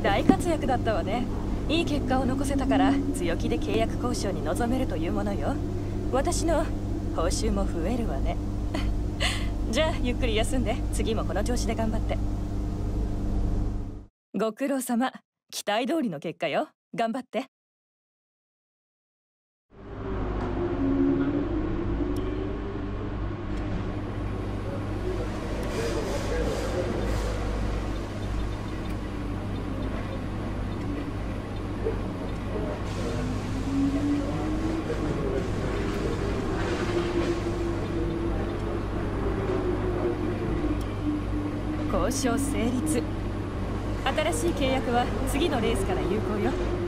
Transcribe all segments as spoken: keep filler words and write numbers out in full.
大活躍だったわね。いい結果を残せたから強気で契約交渉に臨めるというものよ。私の報酬も増えるわね。じゃあゆっくり休んで、次もこの調子で頑張って。ご苦労様。期待通りの結果よ。頑張って。交渉成立。新しい契約は次のレースから有効よ。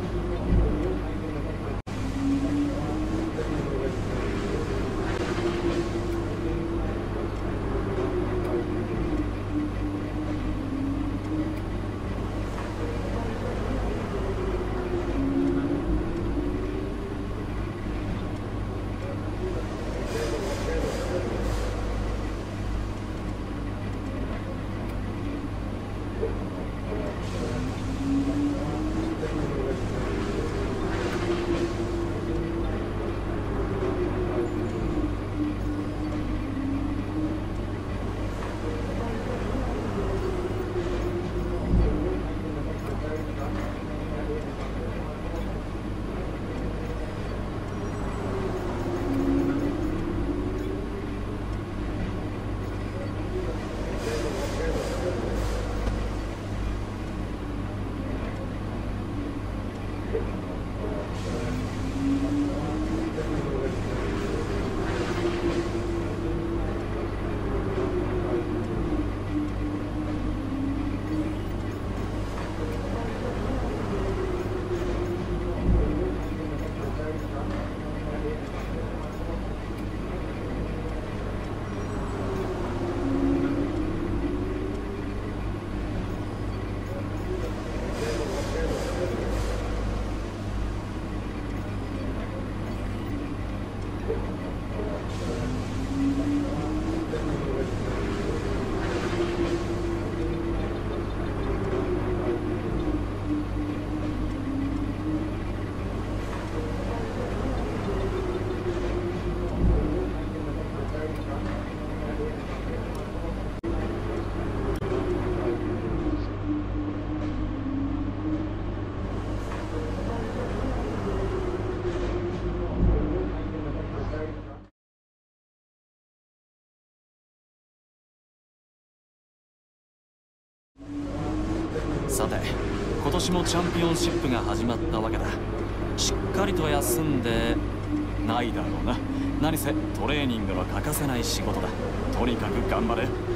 さて、今年もチャンピオンシップが始まったわけだ。しっかりと休んでないだろうな。何せトレーニングは欠かせない仕事だ。とにかく頑張れ。